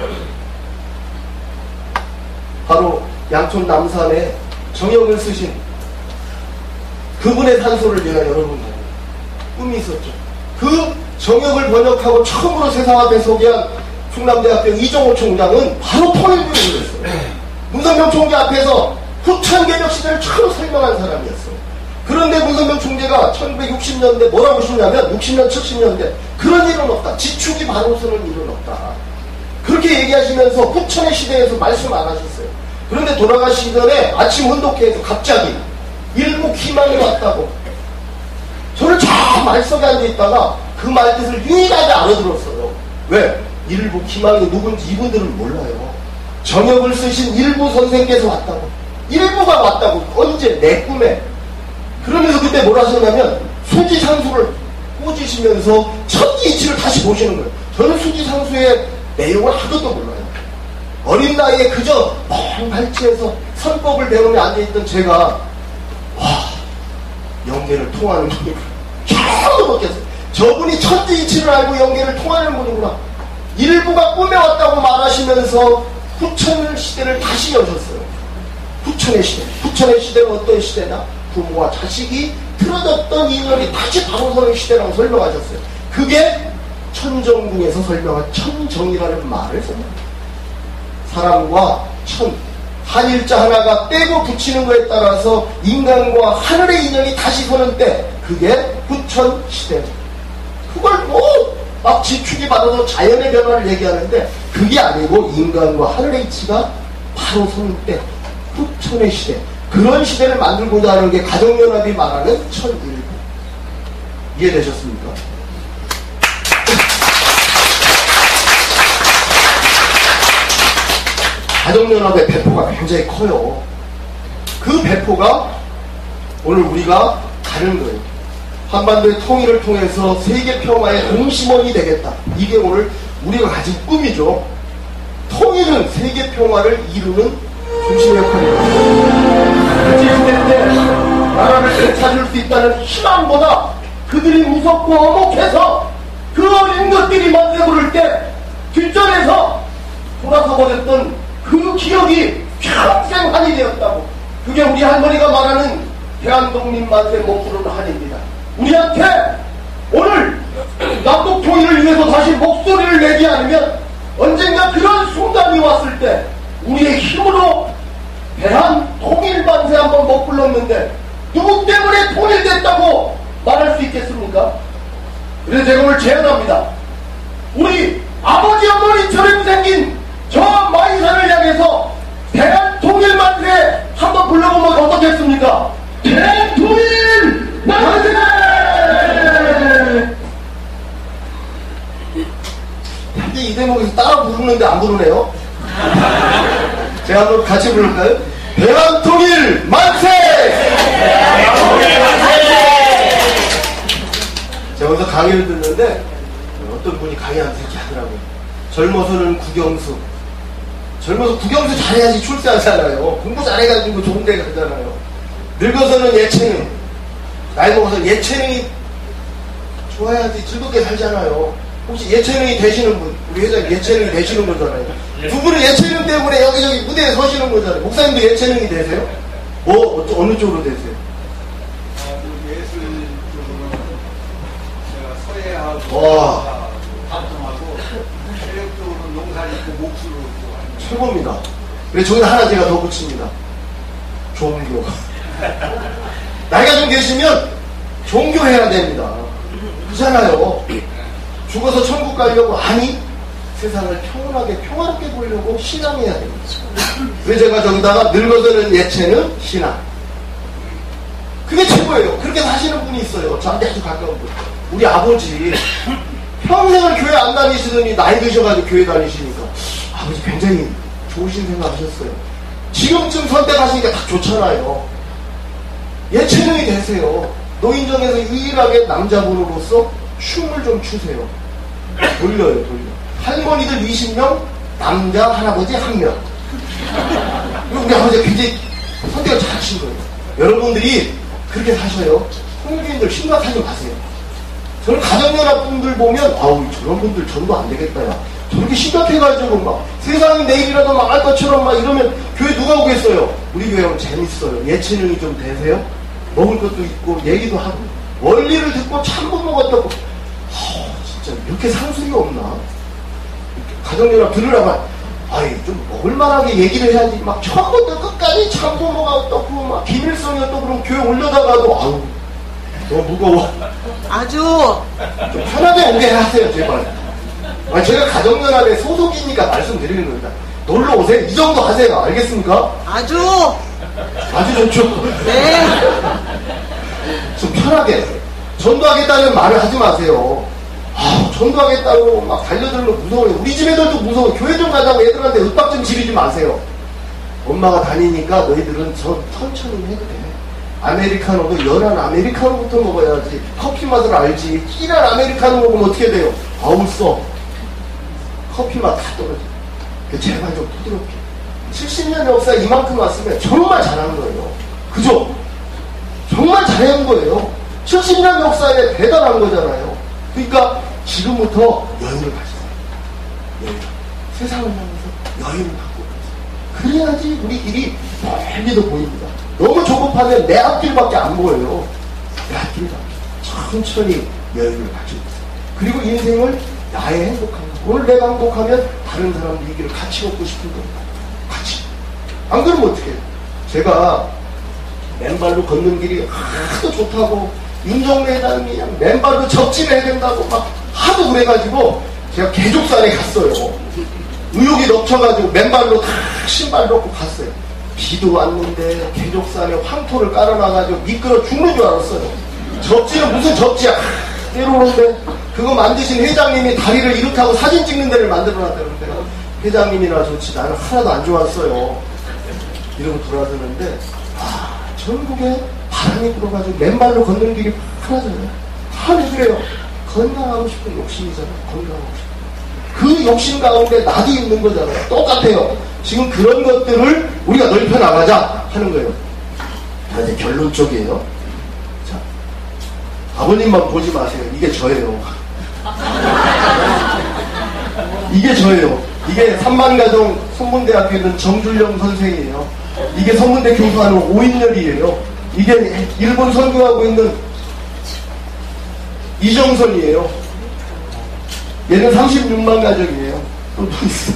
바로 양촌 남산에 정역을 쓰신 그분의 산소를 제가 여러분 꿈이 있었죠. 그 정역을 번역하고 처음으로 세상 앞에 소개한 충남대학교 이정호 총장은 바로 통일교였어요. 문선명 총재 앞에서 후천개벽 시대를 처음 설명한 사람이었어요. 그런데 문선명 총재가 1960년대 뭐라고 하시냐면 60년, 70년대 그런 일은 없다. 지축이 바로 서는 일은 없다. 그렇게 얘기하시면서 후천의 시대에서 말씀 안 하셨어요. 그런데 돌아가시기 전에 아침 운동회에서 갑자기 일부 희망이 왔다고. 저는 저 말석에 앉아있다가 그 말뜻을 유일하게 알아들었어요. 왜? 일부 희망이 누군지 이분들은 몰라요. 정역을 쓰신 일부 선생께서 왔다고. 일부가 왔다고. 언제? 내 꿈에. 그러면서 그때 뭘 하셨냐면 수지상수를 꽂으시면서 천지이치를 다시 보시는 거예요. 저는 수지상수의 내용을 하나도 몰라요. 어린 나이에 그저 먼 발치에서 선법을 배우며 앉아있던 제가 와 영계를 통하는 분이구나. 처음 느꼈어요. 저분이 천지이치를 알고 영계를 통하는 분이구나. 일부가 꿈에 왔다고 말하시면서 후천 시대를 다시 여셨어요. 후천의 시대. 후천의 시대는 어떤 시대냐? 부모와 자식이 틀어졌던 인연이 다시 바로 서는 시대라고 설명하셨어요. 그게 천정궁에서 설명한 천정이라는 말을 설명합니다. 사람과 천, 한일자 하나가 떼고 붙이는 거에 따라서 인간과 하늘의 인연이 다시 서는 때, 그게 부천시대. 그걸 막 지축이 받아서 자연의 변화를 얘기하는데, 그게 아니고 인간과 하늘의 이치가 바로 서는 때, 부천의 시대. 그런 시대를 만들고자 하는 게 가정연합이 말하는 천일국. 이해되셨습니까? 가정연합의 배포가 굉장히 커요. 그 배포가 오늘 우리가 가는 거예요. 한반도의 통일을 통해서 세계 평화의 동심원이 되겠다. 이게 오늘 우리가 가진 꿈이죠. 통일은 세계 평화를 이루는 중심 역할입니다. 그 시대 때 나라를 되찾을 수 있다는 희망보다 그들이 무섭고 어목해서 그 어린 것들이 만세 부를 때 뒷전에서 돌아서 버렸던 그 기억이 평생 한이 되었다고. 그게 우리 할머니가 말하는 대한독립 만세 못 부르는 한입니다. 우리한테 오늘 남북 통일을 위해서 다시 목소리를 내지 않으면 언젠가 그런 순간이 왔을 때 우리의 힘으로 대한 통일 만세 한번 못 불렀는데 누구 때문에 통일됐다고 말할 수 있겠습니까? 그래서 제가 오늘 제안합니다. 우리 아버지 어머니처럼 생긴 저 마이산을 향해서 대한 통일 만세 한번 불러보면 어떻겠습니까? 대한 통일 만세! 근데 이 대목에서 따라 부르는데 안 부르네요. 제가 한번 같이 부를까요? 대한 통일 만세! 대한 통일 만세! 제가 여기서 강의를 듣는데 어떤 분이 강의하면서 이렇게 하더라고요. 젊어서는 국영수. 젊어서 국영수 잘해야지 출세하잖아요. 공부 잘해가지고 좋은 데 가잖아요. 늙어서는 예체능. 나이 먹어서 예체능이 좋아야지 즐겁게 살잖아요. 혹시 예체능이 되시는 분, 우리 회장님 예체능이 되시는 거잖아요. 두 분은 예체능 때문에 여기저기 무대에 서시는 거잖아요. 목사님도 예체능이 되세요? 어느 쪽으로 되세요? 예술 쪽으로는 제가 서예하고 활동하고 체력적으로는 농사 짓고 목수로 최고입니다. 그래 저기 하나 제가 더 붙입니다. 종교. 나이가 좀 계시면 종교해야 됩니다. 그잖아요. 죽어서 천국 가려고 아니 세상을 평온하게 평화롭게 보려고 신앙해야 됩니다. 그래서 제가 저기다가 늙어서는 예체능 신앙. 그게 최고예요. 그렇게 사시는 분이 있어요. 저한테 아주 가까운 분. 우리 아버지 평생을 교회 안 다니시더니 나이 드셔가지고 교회 다니시니까 아버지 굉장히 좋으신 생각 하셨어요. 지금쯤 선택하시니까 딱 좋잖아요. 예체능이 되세요. 노인정에서 유일하게 남자분으로서 춤을 좀 추세요. 돌려요. 할머니들 20명, 남자 할아버지 1명. 우리 아버지가 굉장히 선택을 잘 하신 거예요. 여러분들이 그렇게 사셔요. 통일교인들 심각하지 마세요. 저는 가정연합 분들 보면 아우 저런 분들 전도 안 되겠다 야. 저렇게 심각해가지고 막 세상이 내일이라도 망할 것처럼 막 이러면 교회 누가 오겠어요? 우리 교회는 재밌어요. 예체능이 좀 되세요? 먹을 것도 있고 얘기도 하고 원리를 듣고 참고 먹었다고. 진짜 이렇게 상술이 없나? 가정연합 들으라고 아이 좀 먹을만하게 얘기를 해야지 막 처음부터 끝까지 참고 먹었다고 막 김일성이었다고 그럼 교회 올려다가도 아우 너무 무거워. 아주 좀 편하게 오게 하세요 제발. 제가 가정연합의 소속이니까 말씀드리는 겁니다. 놀러 오세요. 이 정도 하세요. 알겠습니까? 아주 좋죠. 네. 좀 편하게 전도하겠다는 말을 하지 마세요. 전도하겠다고 막 달려들면 무서워요. 우리 집 애들도 무서워요. 교회 좀 가자고 애들한테 윽박 좀 지르지 마세요. 엄마가 다니니까 너희들은 천천히 해도 돼. 아메리카노도 연한 아메리카노부터 먹어야지. 커피 맛을 알지. 진한 아메리카노 먹으면 어떻게 돼요? 아우 써. 커피 맛 다 떨어져. 제발 좀 부드럽게. 70년 역사 이만큼 왔으면 정말 잘하는 거예요. 그죠? 정말 잘하는 거예요. 70년 역사에 대단한 거잖아요. 그러니까 지금부터 여유를 가지세요. 여유. 세상을 향해서 여유를 갖고 가세요. 그래야지 우리 길이 멀리도 보입니다. 너무 조급하면 내 앞길밖에 안 보여요. 내 앞길밖에. 천천히 여유를 가지고 있어요. 그리고 인생을 나의 행복한 것. 오늘 내가 행복하면 다른 사람도 이 길을 같이 걷고 싶은 겁니다. 같이. 안 그러면 어떻게 해요? 제가 맨발로 걷는 길이 하도 좋다고 윤정래 회장이 그냥 맨발로 접진해야 된다고 막 하도 그래가지고 제가 개족산에 갔어요. 의욕이 넘쳐가지고 맨발로 다 신발 넣고 갔어요. 비도 왔는데 개족산에 황토를 깔아놔가지고 미끄러 죽는 줄 알았어요. 접지는 무슨 접지야. 때로는데 그거 만드신 회장님이 다리를 이렇게 하고 사진 찍는 데를 만들어놨다는데 회장님이나 좋지 나는 하나도 안 좋았어요. 이러고 돌아서는데 전국에 바람이 불어가지고 맨발로 걷는 길이 하나잖아요. 하늘 그래요. 건강하고 싶은 욕심이잖아요. 건강하고 싶은. 그 욕심 가운데 나도 있는 거잖아요. 똑같아요. 지금 그런 것들을 우리가 넓혀 나가자 하는 거예요. 이제 결론 쪽이에요. 자, 아버님만 보지 마세요. 이게 저예요. 이게 저예요. 이게 삼만가정 선문대학교에 있는 정준영 선생이에요. 이게 선문대 교수하는 오인열이에요. 이게 일본 선교하고 있는 이정선이에요. 얘는 36만 가정이에요. 또 있어.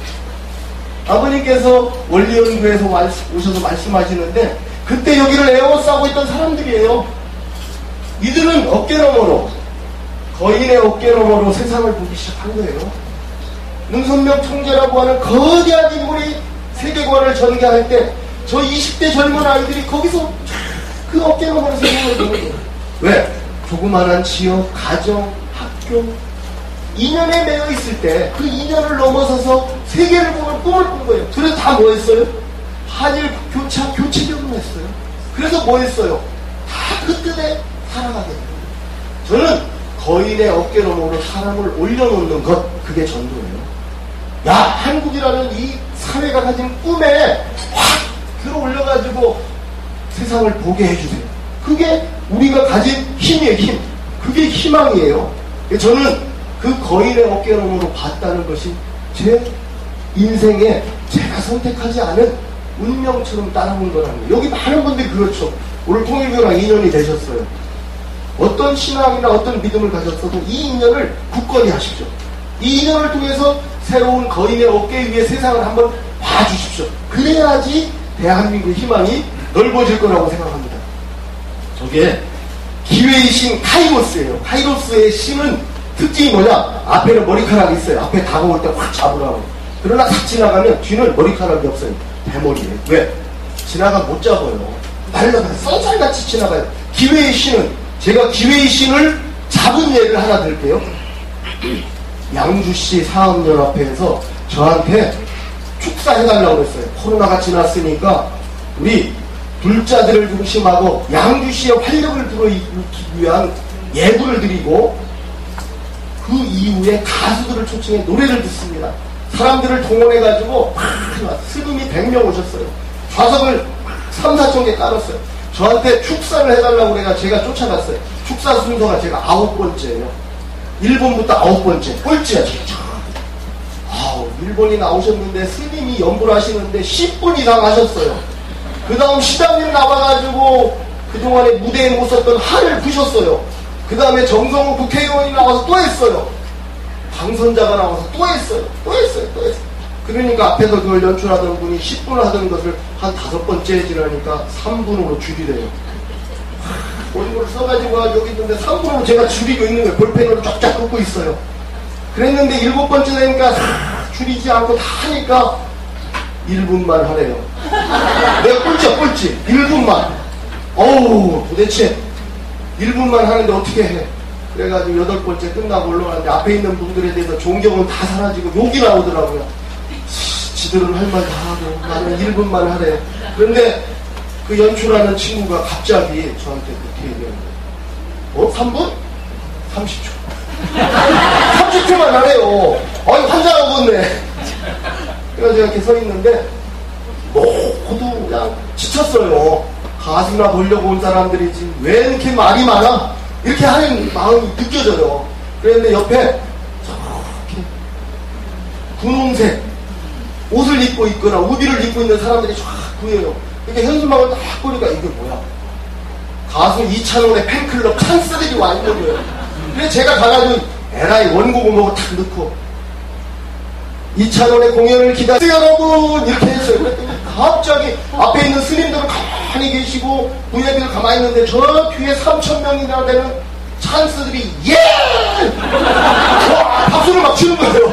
아버님께서 원리연구에서 오셔서 말씀하시는데 그때 여기를 에워싸고 있던 사람들이에요. 이들은 어깨너머로 거인의 어깨너머로 세상을 보기 시작한 거예요. 능선명 총재라고 하는 거대한 인물이 세계관을 전개할 때 저 20대 젊은 아이들이 거기서 그 어깨너머로 세상을 보는 거예요. 왜? 조그만한 지역, 가정, 학교 인연에 매여 있을 때 그 인연을 넘어서서 세계를 보는 꿈을 꾼 거예요. 그래서 다 뭐 했어요? 한일 교체 결혼했어요. 그래서 뭐 했어요? 다 그 뜻에 살아가게 돼요. 저는 거인의 어깨너머로 사람을 올려놓는 것, 그게 전도예요. 야, 한국이라는 이 사회가 가진 꿈에 확 들어올려가지고 세상을 보게 해주세요. 그게 우리가 가진 힘이에요, 힘. 그게 희망이에요. 저는 그 거인의 어깨너머로 봤다는 것이 제 인생에 제가 선택하지 않은 운명처럼 따라온 거라는 거예요. 여기 많은 분들이 그렇죠. 오늘 통일교랑 인연이 되셨어요. 어떤 신앙이나 어떤 믿음을 가졌어도 이 인연을 굳건히 하십시오. 이 인연을 통해서 새로운 거인의 어깨 위에 세상을 한번 봐주십시오. 그래야지 대한민국 희망이 넓어질 거라고 생각합니다. 저게 기회의 신 카이로스예요. 카이로스의 신은 특징이 뭐냐? 앞에는 머리카락이 있어요. 앞에 다가올 때 확 잡으라고. 그러나 싹 지나가면 뒤는 머리카락이 없어요. 대머리예요. 왜? 지나가 못 잡아요. 날라가 썰살같이 지나가요. 기회의 신은 제가 기회의 신을 잡은 예를 하나 들게요. 양주시 사업연합회에서 저한테 축사해달라고 했어요. 코로나가 지났으니까 우리 불자들을 중심하고 양주시의 활력을 불어일으키기 위한 예불을 드리고 그 이후에 가수들을 초청해 노래를 듣습니다. 사람들을 동원해가지고 스님이 100명 오셨어요. 좌석을 3, 4개 깔았어요. 저한테 축사를 해달라고 그래가 제가 쫓아갔어요. 축사 순서가 제가 9번째예요. 일본부터 9번째. 꼴찌야, 진짜. 일본이 나오셨는데 스님이 연불 하시는데 10분 이상 하셨어요. 그 다음 시장님 나와가지고 그동안에 무대에 못 썼던 한을 부셨어요. 그 다음에 정성호 국회의원이 나와서 또 했어요. 당선자가 나와서 또 했어요. 그러니까 앞에서 그걸 연출하던 분이 10분을 하던 것을 한 5번째 지나니까 3분으로 줄이래요. 원고를 써가지고 여기 있는데 3분으로 제가 줄이고 있는 거예요. 볼펜으로 쫙쫙 긋고 있어요. 그랬는데 7번째 되니까 줄이지 않고 다 하니까 1분만 하래요. 내가 꼴찌야. 1분만. 도대체 1분만 하는데 어떻게 해? 그래가지고 8번째 끝나고 올라가는데 앞에 있는 분들에 대해서 존경은 다 사라지고 욕이 나오더라고요. 지들은 할 말 다 하고 나는 1분만 하래. 그런데 그 연출하는 친구가 갑자기 저한테 그렇게 얘기하는 거예요. 3분? 30초. 30초만 하래요. 환장하고 있네. 그래서 제가 이렇게 서 있는데 모두 그냥 지쳤어요. 가수나 보려고 온 사람들이지 왜 이렇게 말이 많아? 이렇게 하는 마음이 느껴져요. 그런데 옆에 저렇게 분홍색 옷을 입고 있거나 우비를 입고 있는 사람들이 쫙 보여요. 이렇게 현수막을 딱 보니까 이게 뭐야? 가수 이찬원의 팬클럽 찬스들이 와 있는 거예요. 그래서 제가 가가지고 에라이 원고 음악을 탁 넣고 이찬원의 공연을 기다려 여러분 이렇게 했어요. 그랬더니 갑자기 앞에 있는 스님들은 가만히 계시고 VIP들 가만히 있는데 저 뒤에 3,000명이나 되는 찬스들이 예! 와, 박수를 막 치는 거예요.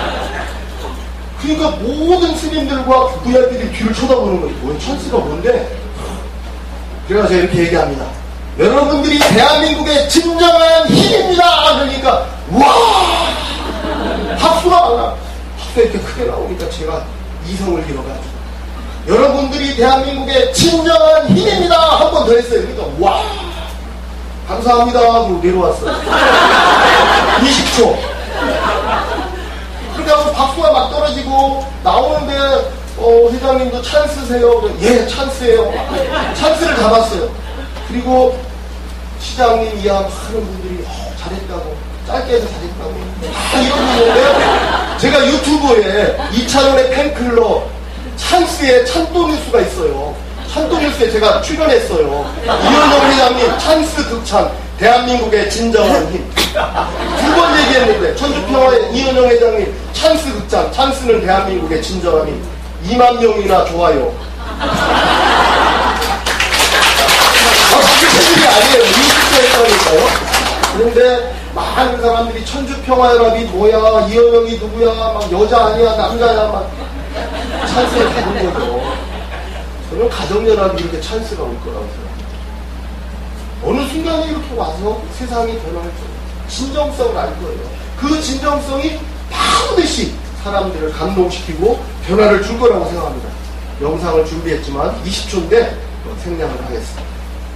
그러니까 모든 스님들과 VIP들이 뒤를 쳐다보는 거예요. 뭔 찬스가 뭔데? 그래서 제가 이렇게 얘기합니다. 여러분들이 대한민국의 진정한 힘입니다. 그러니까 와! 박수가 많아. 박수가 이렇게 크게 나오니까 제가 이성을 잃어가지고 여러분들이 대한민국의 진정한 힘입니다. 한 번 더 했어요. 그러니까 와! 감사합니다 하고 내려왔어요. 20초. 그러니까 박수가 막 떨어지고 나오는데 회장님도 찬스세요? 예, 찬스예요. 찬스를 잡았어요. 그리고 시장님 이하 많은 분들이 잘했다고 짧게 해서 잘했다고 다 이러는데 제가 유튜브에 이찬원의 팬클럽 찬스에 찬또뉴스가 있어요. 찬또뉴스에 제가 출연했어요. 이현영 회장님 찬스 극찬 대한민국의 진정한 힘. 두 번 얘기했는데 천주평화의 이현영 회장님 찬스 극찬 찬스는 대한민국의 진정한 힘. 2만 명이나 좋아요. 팬들이 아니에요. 20대니까요. 그런데 많은 사람들이 천주평화연합이 뭐야, 이현영이 누구야, 막 여자 아니야, 남자야, 막 찬스에 가는 거죠. 저는 가정연합이 이렇게 찬스가 올 거라고 생각합니다. 어느 순간에 이렇게 와서 세상이 변할 거예요. 진정성을 알 거예요. 그 진정성이 반드시 사람들을 감동시키고 변화를 줄 거라고 생각합니다. 영상을 준비했지만 20초인데 생략을 하겠습니다.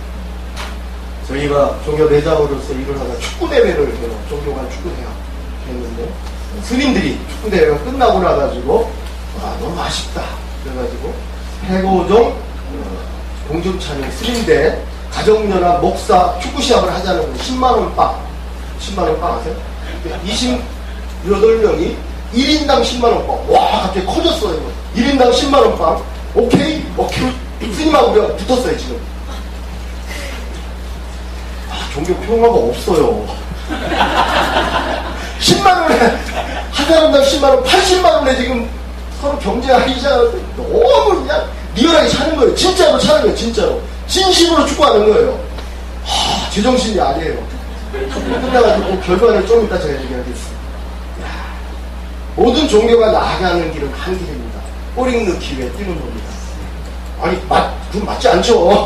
저희가 종교 매장으로서 일을 하다 축구대회를 해요. 종교 간 축구대회 했는데 스님들이 축구대회가 끝나고 나가지고 너무 아쉽다 그래가지고 해고종 공중찬양 스님대 가정연합 목사 축구시합을 하자는 거예요. 10만원 빵 10만원 빵 아세요? 28명이 1인당 10만원 빵. 와 갑자기 커졌어요. 1인당 10만원 빵. 오케이 스님하고 우리가 붙었어요 지금. 종교 평화가 없어요. 10만원에, 한 사람당 10만원, 80만원에 지금 서로 경쟁하기 시작하는데 너무 그냥 리얼하게 차는 거예요. 진짜로 차는 거예요, 진짜로. 진심으로 축구하는 거예요. 제정신이 아니에요. 끝나가지고 결과를 좀 이따 제가 얘기하겠습니다. 모든 종교가 나아가는 길은 한 길입니다. 꼬링 넣기 위해 뛰는 겁니다. 아니, 그건 맞지 않죠?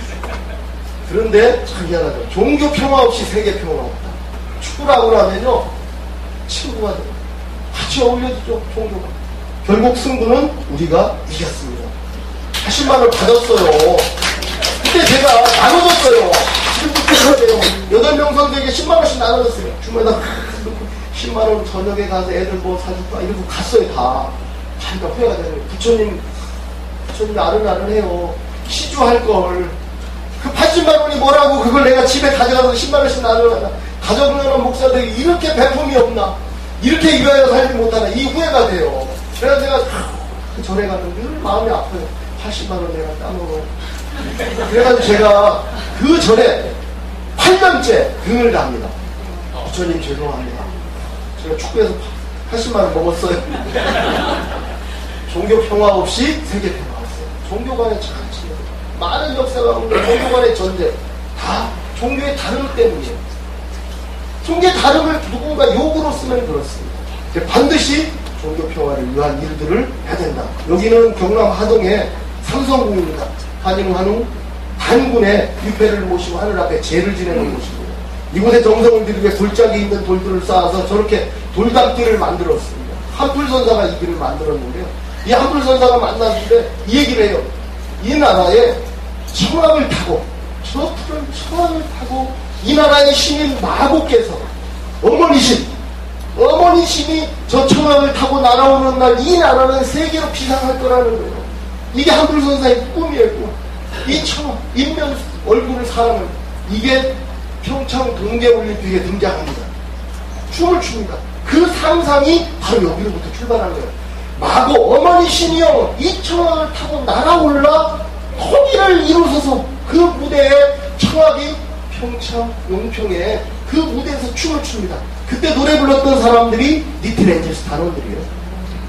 그런데 참 희한하죠. 종교 평화 없이 세계 평화가 없다. 축구라고 하면요 친구가 돼요. 같이 어울려지죠 종교가. 결국 승부는 우리가 이겼습니다. 80만원을 받았어요. 그때 제가 나눠줬어요. 지금부터 8명 선수에게 10만원씩 나눠줬어요. 주머니에다 10만원 저녁에 가서 애들 뭐 사줄까 이러고 갔어요 다. 자기가 후회가 되는 거예요. 부처님 아른아른해요. 시주할걸. 그 80만원이 뭐라고 그걸 내가 집에 가져가서 10만원씩 나눠가나. 가져오는 목사들이 이렇게 배품이 없나, 이렇게 위하여 살지 못하나, 이 후회가 돼요. 그래서 제가 그 전에 가면 늘 마음이 아파요. 80만원 내가 따먹어. 그래가지고 제가 그 전에 8년째 등을 답니다. 부처님 죄송합니다. 제가 축구에서 80만원 먹었어요. 종교 평화 없이 세계 평화 없어요. 종교 간의 착취, 많은 역사가 오는 종교 간의 전쟁, 다 종교의 다름 때문이에요. 종교의 다름을 누군가 욕으로 쓰면 그렇습니다. 반드시 종교 평화를 위한 일들을 해야 된다. 여기는 경남 하동의 삼성궁입니다. 한인환웅 단군의 유패를 모시고 하늘 앞에 제를 지내는 곳이고, 이곳에 정성을 들이고 돌짝이 있는 돌들을 쌓아서 저렇게 돌담길을 만들었습니다. 한풀선사가 이 길을 만들었는데요. 이 한풀선사가 만났는데 이 얘기를 해요. 이 나라에 청함을 타고, 저 푸른 청함을 타고 이 나라의 신인 마고께서 어머니 신이 저 청함을 타고 날아오는 날 이 나라는 세계로 비상할 거라는 거예요. 이게 한풀선사의 꿈이에요. 꿈. 이 청함, 인면 얼굴을 사람을, 이게 평창 동계올림픽에 등장합니다. 춤을 춥니다. 그 상상이 바로 여기로부터 출발한 거예요. 마고 어머니 신이여 이 청함을 타고 날아올라 통일을 이루소서. 그 무대에 청하기 평창 용평에 그 무대에서 춤을 춥니다. 그때 노래 불렀던 사람들이 니트렌저스 단원들이에요.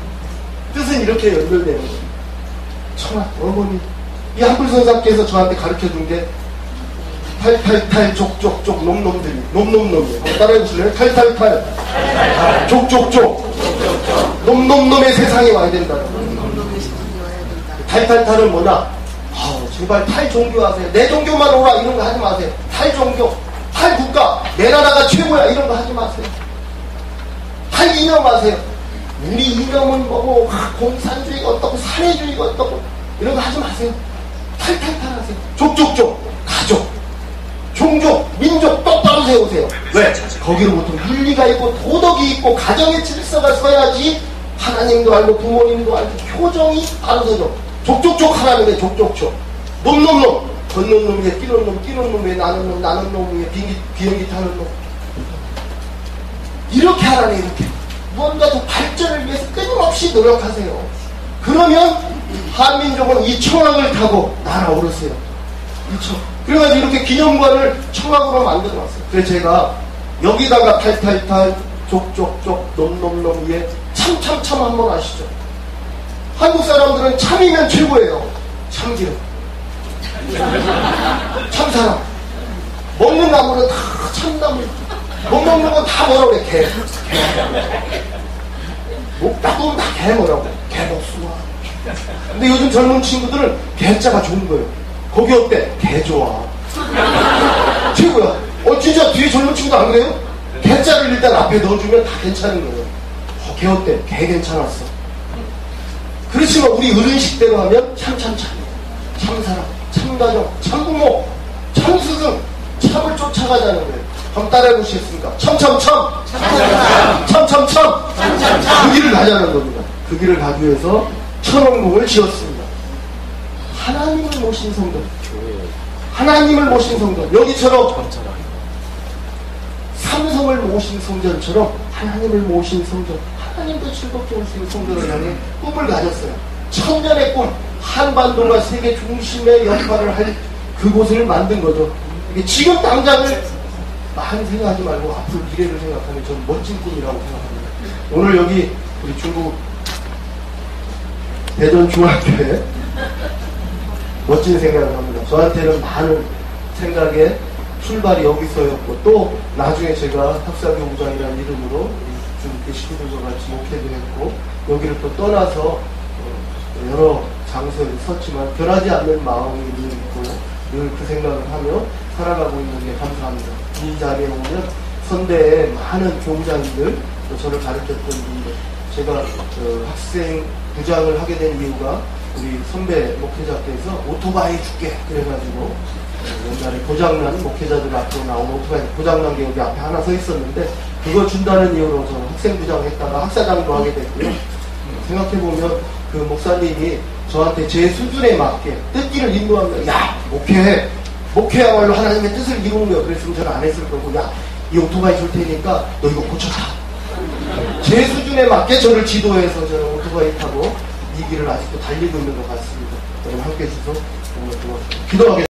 뜻은 이렇게 연결되는 거예요. 청아, 어머니. 이 한글 선생님께서 저한테 가르쳐 준 게 탈탈탈 족족족 놈놈들이 놈놈놈이에요. 한번 따라해 보실래요? 탈탈탈 족족족 놈놈놈의 세상에 와야 된다는 거예요. 탈탈탈은 뭐냐? 제발 탈종교하세요. 내 종교만 오라 이런 거 하지 마세요. 탈종교, 탈국가, 내 나라가 최고야 이런 거 하지 마세요. 탈이념하세요. 우리 이념은 뭐고 공산주의가 어떻고 사회주의가 어떻고 이런 거 하지 마세요. 탈탈탈하세요. 족족족, 가족, 종족, 민족 똑바로 세우세요. 왜? 거기로부터 윤리가 있고 도덕이 있고 가정의 질서가 서야지 하나님도 알고 부모님도 알고 효정이 바로 서죠. 족족족 하라는 게 족족족. 놈놈놈, 걷는 놈 위에 뛰는 놈, 뛰는 놈 위에 나는 놈, 나는 놈 위에 비행기 타는 놈. 이렇게 하라네, 이렇게. 무언가 더 발전을 위해서 끊임없이 노력하세요. 그러면 한민족은 이 청학을 타고 날아오르세요. 그래가지고 이렇게 기념관을 청학으로 만들어놨어요. 그래서 제가 여기다가 탈탈탈, 족족족, 놈놈놈 위에 참참참 한번 아시죠? 한국 사람들은 참이면 최고예요. 참기름. 참사람. 먹는 나무는 다 참나무. 못 먹는 건 다 뭐라고 그래, 개. 목 따보면 다 개 뭐라고. 개복숭아. 근데 요즘 젊은 친구들은 개자가 좋은 거예요. 거기 어때? 개 좋아. 최고야. 진짜 뒤에 젊은 친구도 안 그래요? 개자를 일단 앞에 넣어주면 다 괜찮은 거예요. 개 어때? 개 괜찮았어. 그렇지만 우리 어른식대로 하면 참참참. 참사람, 참가정, 참부모, 참스승, 참을 쫓아가자는 거예요. 한번 따라해 보시겠습니까? 참참참! 참참참! 그 길을 가자는 겁니다. 그 길을 가기 위해서 천원궁을 지었습니다. 하나님을 모신 성전. 하나님을 모신 성전. 여기처럼 삼성을 모신 성전처럼 하나님을 모신 성전. 하나님도 즐겁게 오시는 성전을 향해 꿈을 가졌어요. 천년의 꿈. 한반도가 세계 중심의 역할을 할 그곳을 만든 거죠. 지금 당장을 많이 생각하지 말고 앞으로 미래를 생각하면 저는 멋진 꿈이라고 생각합니다. 오늘 여기 우리 중국 대전 중학교에 멋진 생각을 합니다. 저한테는 많은 생각의 출발이 여기서였고 또 나중에 제가 학사교부장이라는 이름으로 중국계 식구들과 같이 목회도 했고 여기를 또 떠나서 여러 장소에 섰지만 변하지 않는 마음이 늘 있고 늘 그 생각을 하며 살아가고 있는 게 감사합니다. 이 자리에 오면 선대의 많은 교부장님들 또 저를 가르쳤던 분들 제가 학생 부장을 하게 된 이유가 우리 선배 목회자께서 오토바이 줄게 그래가지고 옛날에 고장난 목회자들 앞으로 나온 오토바이 고장난 게 여기 앞에 하나 서 있었는데 그거 준다는 이유로 저는 학생 부장 했다가 학사장도 하게 됐고요. 생각해보면 그 목사님이 저한테 제 수준에 맞게 뜻기를 인도하면 야 목회해 목회야말로 하나님의 뜻을 이루는 거야. 그랬으면 저는 안 했을 거고 야 이 오토바이 줄 테니까 너 이거 고쳐라. 제 수준에 맞게 저를 지도해서 저는 오토바이 타고 이 길을 아직도 달리고 있는 것 같습니다. 여러분 함께 해주셔서 정말 고맙습니다. 기도하겠습니다.